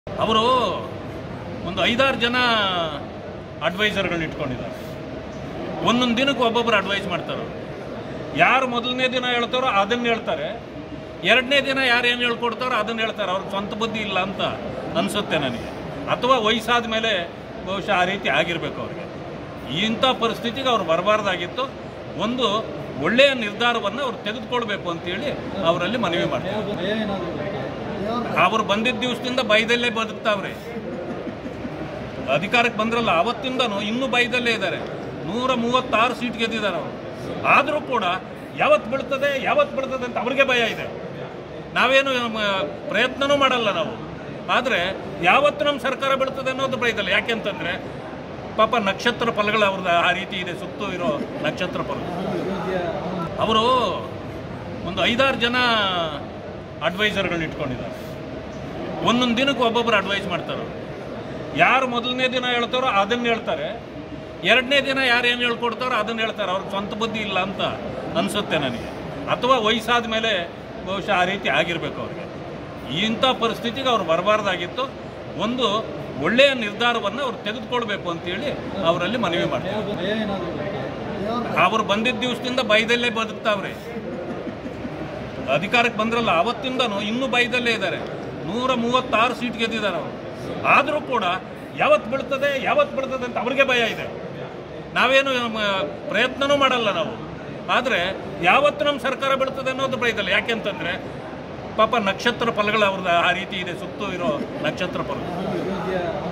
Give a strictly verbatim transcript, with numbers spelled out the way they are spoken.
ಅವರು ಒಂದು ಐದಾರು ಜನ ಅಡ್ವೈಸರ್ಗಳನ್ನ ಇಟ್ಕೊಂಡಿದ್ದಾರೆ. ಒಂದೊಂದು ದಿನಕ್ಕೆ ಒಬ್ಬೊಬ್ಬರು ಅಡ್ವೈಸ್ ಮಾಡ್ತಾರೆ. ಯಾರು ಮೊದಲನೇ ದಿನ ಹೇಳ್ತಾರೋ ಅದನ್ನು ಹೇಳ್ತಾರೆ, ಎರಡನೇ ದಿನ ಯಾರು ಏನು ಹೇಳ್ಕೊಡ್ತಾರೋ ಅದನ್ನು ಹೇಳ್ತಾರೆ. ಅವ್ರಿಗೆ ಸ್ವಂತ ಬುದ್ಧಿ ಇಲ್ಲ ಅಂತ ಅನಿಸುತ್ತೆ ನನಗೆ, ಅಥವಾ ವಯಸ್ಸಾದ ಮೇಲೆ ಬಹುಶಃ ಆ ರೀತಿ ಆಗಿರಬೇಕು ಅವ್ರಿಗೆ. ಇಂಥ ಪರಿಸ್ಥಿತಿಗೆ ಅವ್ರು ಬರಬಾರ್ದಾಗಿತ್ತು. ಒಂದು ಒಳ್ಳೆಯ ನಿರ್ಧಾರವನ್ನು ಅವ್ರು ತೆಗೆದುಕೊಳ್ಬೇಕು ಅಂತೇಳಿ ಅವರಲ್ಲಿ ಮನವಿ ಮಾಡ್ತಾರೆ. ಅವರು ಬಂದಿದ್ದ ದಿವಸದಿಂದ ಬೈದಲ್ಲೇ ಬದುಕ್ತಾವ್ರೆ. ಅಧಿಕಾರಕ್ಕೆ ಬಂದ್ರಲ್ಲ ಅವತ್ತಿಂದನೂ ಇನ್ನೂ ಬೈದಲ್ಲೇ ಇದ್ದಾರೆ. ನೂರ ಮೂವತ್ತಾರು ಸೀಟ್ ಗೆದ್ದಿದ್ದಾರೆ ಅವರು. ಆದರೂ ಕೂಡ ಯಾವತ್ತು ಬೀಳ್ತದೆ ಯಾವತ್ತು ಬೀಳ್ತದೆ ಅಂತ ಅವ್ರಿಗೆ ಭಯ ಇದೆ. ನಾವೇನು ಪ್ರಯತ್ನನೂ ಮಾಡಲ್ಲ ನಾವು, ಆದರೆ ಯಾವತ್ತು ನಮ್ಮ ಸರ್ಕಾರ ಬೀಳ್ತದೆ ಅನ್ನೋದು ಬೈದಲ್ಲ. ಯಾಕೆಂತಂದರೆ ಪಾಪ ನಕ್ಷತ್ರ ಫಲಗಳು ಅವ್ರದ್ದು ಆ ರೀತಿ ಇದೆ, ಸುತ್ತು ಇರೋ ನಕ್ಷತ್ರ ಫಲ. ಅವರು ಒಂದು ಐದಾರು ಜನ ಅಡ್ವೈಸರ್ಗಳನ್ನ ಇಟ್ಕೊಂಡಿದ್ದಾರೆ. ಒಂದೊಂದು ದಿನಕ್ಕೆ ಒಬ್ಬೊಬ್ಬರು ಅಡ್ವೈಸ್ ಮಾಡ್ತಾರೆ. ಯಾರು ಮೊದಲನೇ ದಿನ ಹೇಳ್ತಾರೋ ಅದನ್ನು ಹೇಳ್ತಾರೆ, ಎರಡನೇ ದಿನ ಯಾರು ಏನು ಹೇಳ್ಕೊಡ್ತಾರೋ ಅದನ್ನು ಹೇಳ್ತಾರೆ. ಅವ್ರಿಗೆ ಸ್ವಂತ ಬುದ್ಧಿ ಇಲ್ಲ ಅಂತ ಅನಿಸುತ್ತೆ ನನಗೆ, ಅಥವಾ ವಯಸ್ಸಾದ ಮೇಲೆ ಬಹುಶಃ ಆ ರೀತಿ ಆಗಿರಬೇಕು ಅವ್ರಿಗೆ. ಇಂಥ ಪರಿಸ್ಥಿತಿಗೆ ಅವ್ರು ಬರಬಾರ್ದಾಗಿತ್ತು. ಒಂದು ಒಳ್ಳೆಯ ನಿರ್ಧಾರವನ್ನು ಅವ್ರು ತೆಗೆದುಕೊಳ್ಬೇಕು ಅಂತೇಳಿ ಅವರಲ್ಲಿ ಮನವಿ ಮಾಡ್ತಾರೆ. ಅವರು ಬಂದಿದ್ದ ದಿವಸದಿಂದ ಬೈದಲ್ಲೇ ಬದುಕ್ತಾವ್ರೆ. ಅಧಿಕಾರಕ್ಕೆ ಬಂದ್ರಲ್ಲ ಅವತ್ತಿಂದನೂ ಇನ್ನೂ ಬೈದಲ್ಲೇ ಇದ್ದಾರೆ. ನೂರ ಮೂವತ್ತಾರು ಸೀಟ್ ಗೆದ್ದಿದ್ದಾರೆ ಅವರು. ಆದರೂ ಕೂಡ ಯಾವತ್ತು ಬೀಳ್ತದೆ ಯಾವತ್ತು ಬೀಳ್ತದೆ ಅಂತ ಅವ್ರಿಗೆ ಭಯ ಇದೆ. ನಾವೇನು ಪ್ರಯತ್ನನೂ ಮಾಡಲ್ಲ ನಾವು, ಆದರೆ ಯಾವತ್ತು ನಮ್ಮ ಸರ್ಕಾರ ಬೀಳ್ತದೆ ಅನ್ನೋದು ಬೈದಲ್ಲ. ಯಾಕೆಂತಂದರೆ ಪಾಪ ನಕ್ಷತ್ರ ಫಲಗಳು ಅವ್ರದ್ದು ಆ ರೀತಿ ಇದೆ, ಸುತ್ತು ಇರೋ ನಕ್ಷತ್ರ ಫಲ.